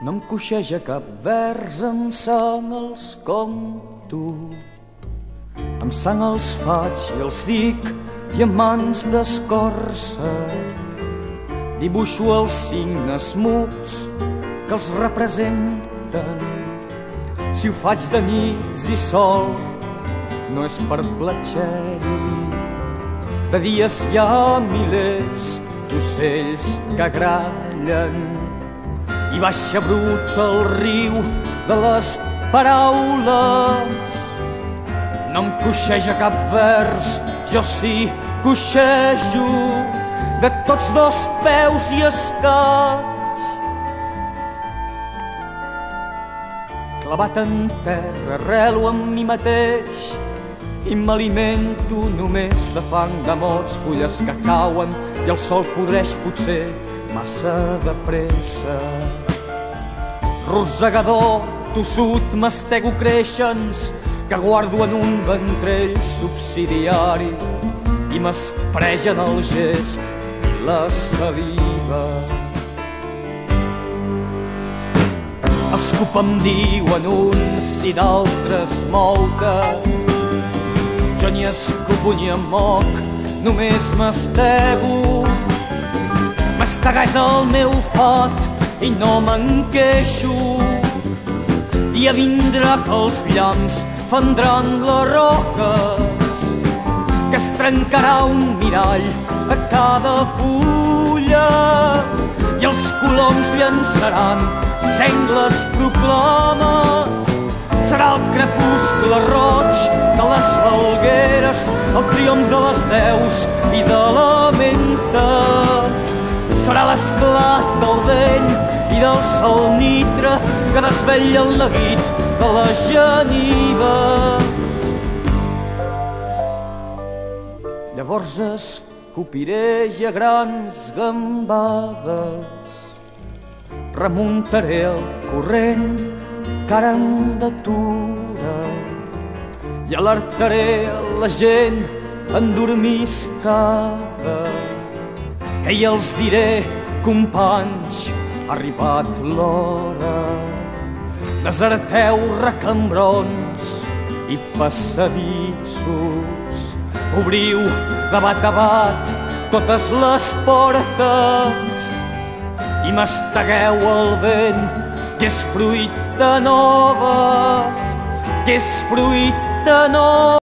No em coixeja cap vers, amb sang els conto. Amb sang els faig i els dic, i amb mans d'escorça dibuixo els signes muts que els representen. Si ho faig de nits i sol, no és per platxeri. De dies hi ha milers d'ocells que grallen i baixa brut el riu de les paraules. No em coixeja cap vers, jo sí coixejo de tots dos peus i escaig. Clavat en terra arrelo amb mi mateix i m'alimento només de fang de mots, fulles que cauen i el sol podreix potser massa de pressa. Rosegador, tossut, mastego créixens que guardo en un ventrell subsidiari i m'espregen el gest i la saliva. Escup em diuen uns i d'altres mou-te. Jo ni escupo ni em moc, només mastego. Mastegar és el meu fat i no me'n queixo. Dia vindrà que els llamps fendran les roques, que es trencarà un mirall a cada fulla i els coloms llançaran sengles proclames. Serà el crepuscle roig de les falgueres, el triomf de les veus i de la menta. Serà l'esclat del vent i del sol nitre que desvetlla el neguit de les genives. Llavors escopiré ja grans gambades, remuntaré el corrent que ara em detura i alertaré la gent endormiscada. I els diré, companys, ha arribat l'hora. Deserteu recambrons i passadissos, obriu de bat a bat totes les portes i mastegueu el vent, que és fruita nova, que és fruita nova.